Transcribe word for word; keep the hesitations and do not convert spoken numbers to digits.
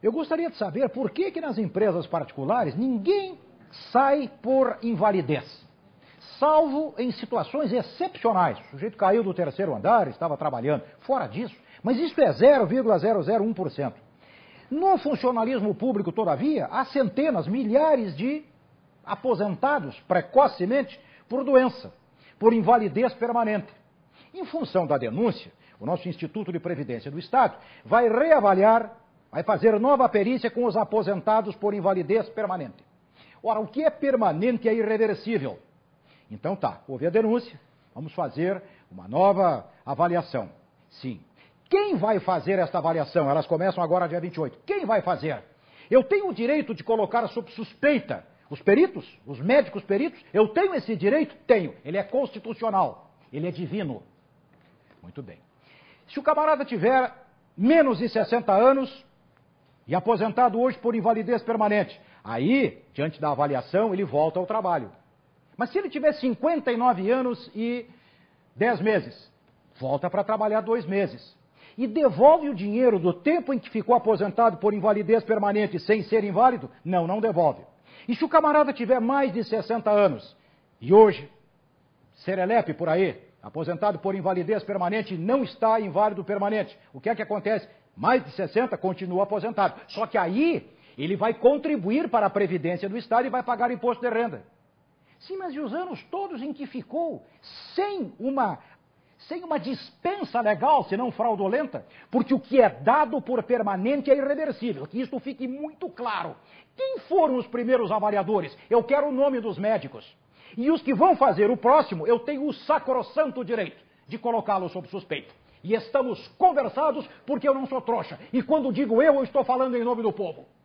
Eu gostaria de saber por que que nas empresas particulares ninguém sai por invalidez. Salvo em situações excepcionais. O sujeito caiu do terceiro andar, estava trabalhando. Fora disso. Mas isso é zero vírgula zero zero um por cento. No funcionalismo público, todavia, há centenas, milhares de aposentados precocemente por doença, por invalidez permanente. Em função da denúncia, o nosso Instituto de Previdência do Estado vai reavaliar, vai fazer nova perícia com os aposentados por invalidez permanente. Ora, o que é permanente é irreversível. Então tá, houve a denúncia, vamos fazer uma nova avaliação. Sim. Quem vai fazer esta avaliação? Elas começam agora dia vinte e oito. Quem vai fazer? Eu tenho o direito de colocar sob suspeita os peritos, os médicos peritos? Eu tenho esse direito? Tenho. Ele é constitucional. Ele é divino. Muito bem. Se o camarada tiver menos de sessenta anos e aposentado hoje por invalidez permanente, aí, diante da avaliação, ele volta ao trabalho. Mas se ele tiver cinquenta e nove anos e dez meses, volta para trabalhar dois meses. E devolve o dinheiro do tempo em que ficou aposentado por invalidez permanente sem ser inválido? Não, não devolve. E se o camarada tiver mais de sessenta anos e hoje, serelepe por aí, aposentado por invalidez permanente, não está inválido permanente, o que é que acontece? Mais de sessenta, continua aposentado. Só que aí ele vai contribuir para a Previdência do Estado e vai pagar imposto de renda. Sim, mas e os anos todos em que ficou sem uma... sem uma dispensa legal, se não fraudulenta, porque o que é dado por permanente é irreversível, que isto fique muito claro. Quem foram os primeiros avaliadores? Eu quero o nome dos médicos. E os que vão fazer o próximo, eu tenho o sacrossanto direito de colocá-los sob suspeita. E estamos conversados porque eu não sou trouxa. E quando digo eu, eu estou falando em nome do povo.